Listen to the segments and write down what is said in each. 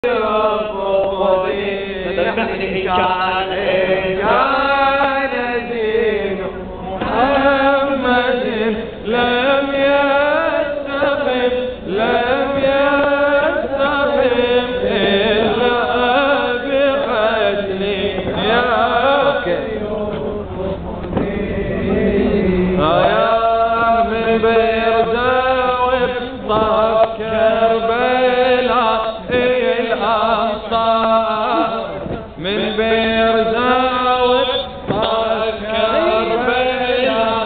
إن كان دين محمد لم يستقم إلا بقتل يا من بيرزاوي طاف كربلاء الأنصار من بيرزاوي طاف كربلاء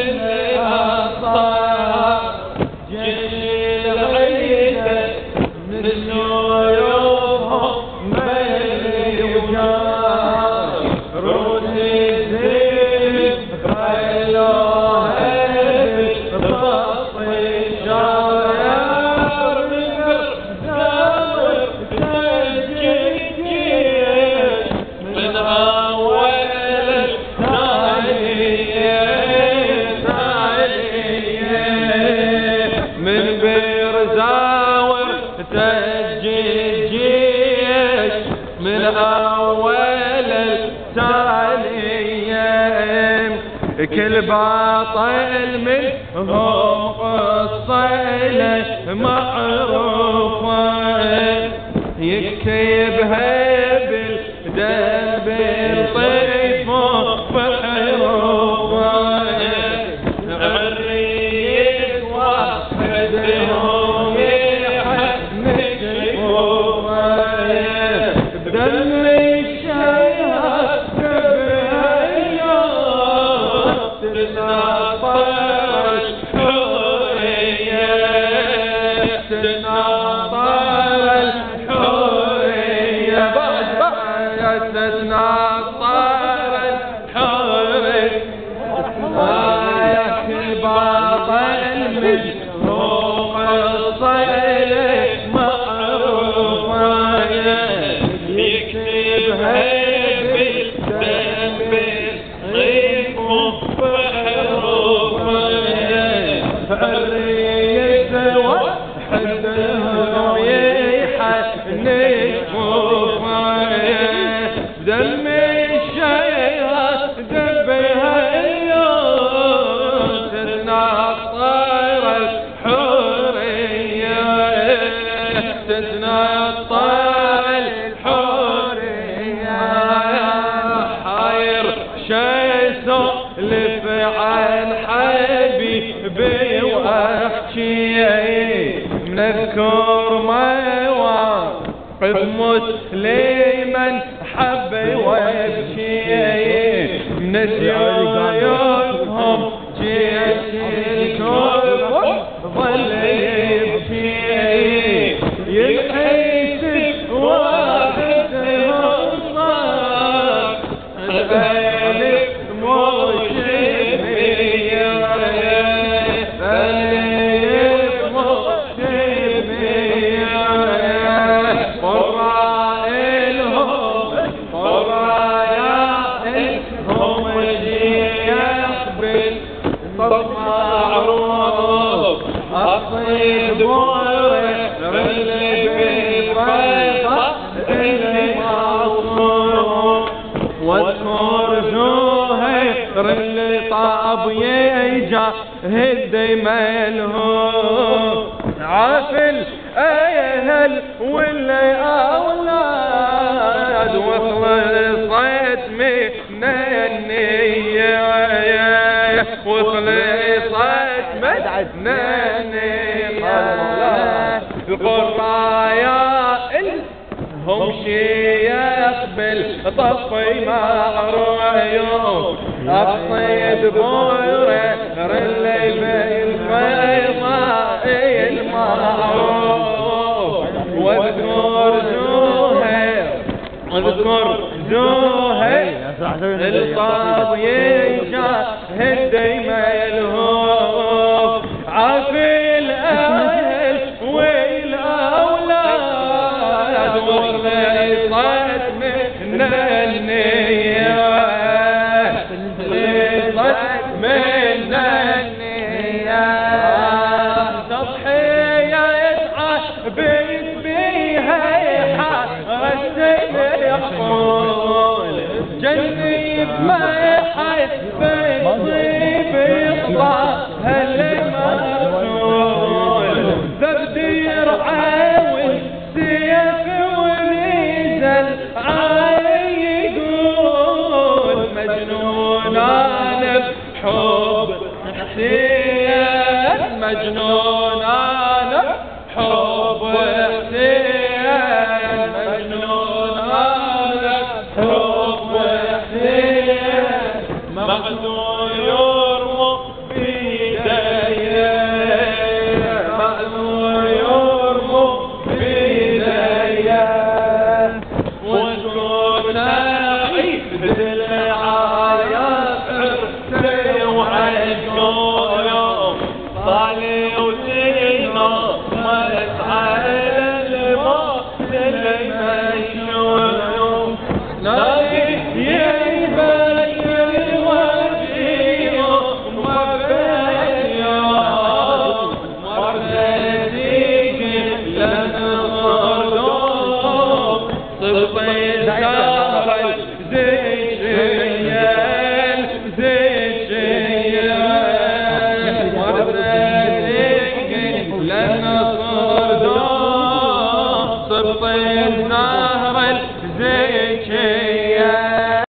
الأنصار جيش العيسى من سيوفهم ملي وجار روس الزين خيلوها ببسط الشاير من بيرزاوي تجيش من أول من بيرزاوي تجيش من أول التالية كل باطل منهم قصة له معروفة يكتبها بالدم بالطيف وحروفه عريس وحدهم يحنك بدم الشيخ بالعيون تناطر الحورية تناطر الحورية تناطر الحورية كل باطل من فوق الصيل معروفة يكتبها بالدم بالطيف وحروفه الريس وحدهم يحنك بدم الشيخ دبها اليوم تتنطر الحورية تتنطر الحورية حاير شيسو لفعل حبيبي واحكي منذكر مواقف مسلما حب ويبكي من سيوفهم جيش الكفر ظل يبكي يحيس واحدهم صار الألف مشبية الألف مشبية معروف أصيد بورك اللي بالفيضة اللي معصوم واذكر زهير اللي طاب يجاهد ملهوم عافل أهل واللي أولاد وخلصت من النية وخلصت من النية القرايا هم شيخ بالطفي معروف الصيد بورر اللي بالفيضة المعروف واذكر زهير الطاب يجاهد دايما الهوف عافي الأهل والأولاد وخلصت من النية خلصت من النية تضحية يتعبد بيها ما يحب الطيب يطلع هالمرسول ذبد يرعى والسيف ونزل عالي يقول مجنون انا بحب حسين مجنون انا بحب حسين مجنون انا بحب حسين مغزو يرمو بيديه مغزو يرمو بيديه وكنا عيد العايا عرسي وعجويا صالي وزينو واسعى الماء اللي ما يشوفوا نادي يبين وجههم وبينهم ورديك لنغرهم صبي